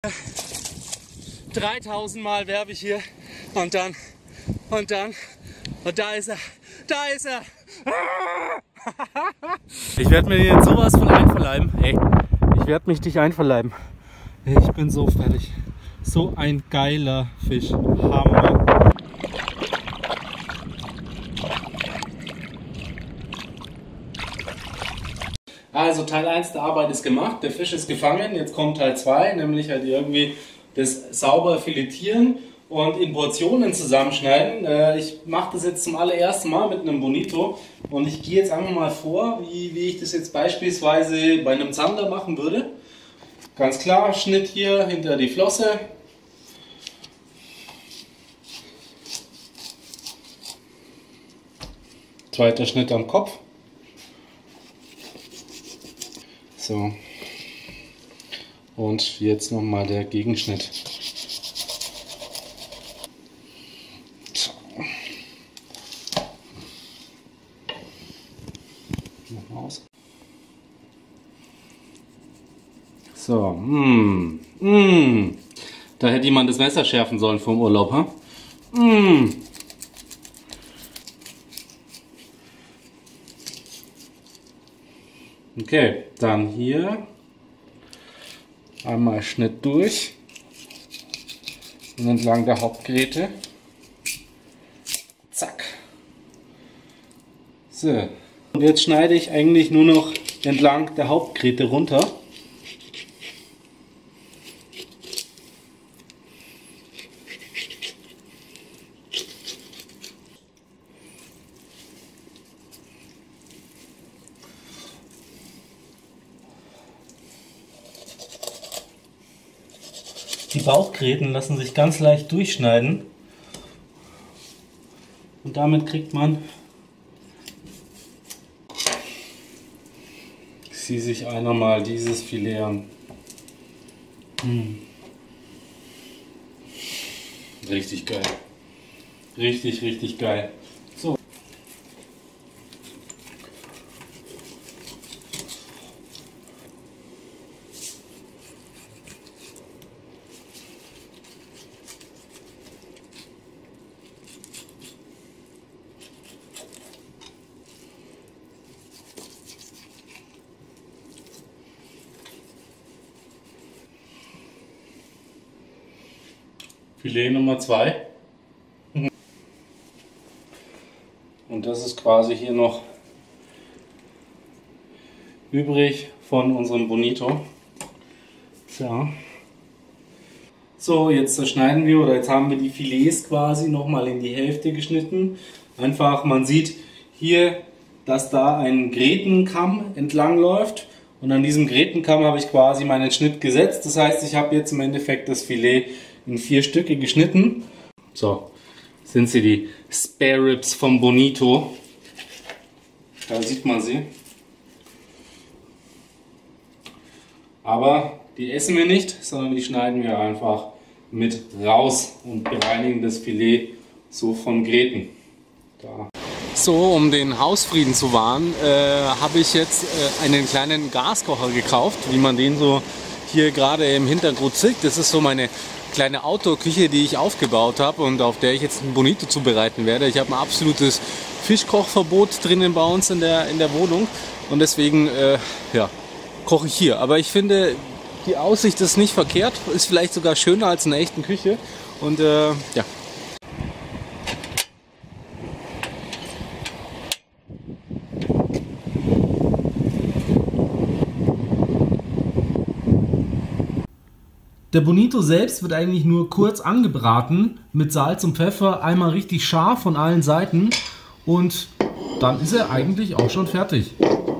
3000 Mal werbe ich hier und da ist er, da ist er. Ich werde mir jetzt sowas von einverleiben. Ey, ich werde mich dich einverleiben. Ich bin so fertig. So ein geiler Fisch. Hammer. Also Teil 1 der Arbeit ist gemacht, der Fisch ist gefangen, jetzt kommt Teil 2, nämlich halt irgendwie das sauber filetieren und in Portionen zusammenschneiden. Ich mache das jetzt zum allerersten Mal mit einem Bonito und ich gehe jetzt einfach mal vor, wie ich das jetzt beispielsweise bei einem Zander machen würde. Ganz klar, Schnitt hier hinter die Flosse. Zweiter Schnitt am Kopf. So. Und jetzt nochmal der Gegenschnitt. So. Nochmal aus. So. Da hätte jemand das Messer schärfen sollen vom Urlaub, ha? Okay, dann hier einmal Schnitt durch und entlang der Hauptgräte. Zack. So. Und jetzt schneide ich eigentlich nur noch entlang der Hauptgräte runter. Die Bauchgräten lassen sich ganz leicht durchschneiden und damit kriegt man, sieh sich einer mal dieses Filet an. Richtig geil. Richtig, richtig geil. So. Filet Nummer 2. Und das ist quasi hier noch übrig von unserem Bonito. So, jetzt zerschneiden wir, oder jetzt haben wir die Filets quasi nochmal in die Hälfte geschnitten. Einfach, man sieht hier, dass da ein Grätenkamm entlang läuft. Und an diesem Grätenkamm habe ich quasi meinen Schnitt gesetzt. Das heißt, ich habe jetzt im Endeffekt das Filet in 4 Stücke geschnitten. So, sind sie die Spare Ribs vom Bonito. Da sieht man sie. Aber die essen wir nicht, sondern die schneiden wir einfach mit raus und bereinigen das Filet so von Gräten. Da. So, um den Hausfrieden zu wahren, habe ich jetzt einen kleinen Gaskocher gekauft, wie man den so hier gerade im Hintergrund sieht. Das ist so meine kleine Outdoor-Küche, die ich aufgebaut habe und auf der ich jetzt ein Bonito zubereiten werde. Ich habe ein absolutes Fischkochverbot drinnen bei uns in der Wohnung und deswegen ja, koche ich hier. Aber ich finde, die Aussicht ist nicht verkehrt, ist vielleicht sogar schöner als in einer echten Küche und ja. Der Bonito selbst wird eigentlich nur kurz angebraten mit Salz und Pfeffer, einmal richtig scharf von allen Seiten und dann ist er eigentlich auch schon fertig.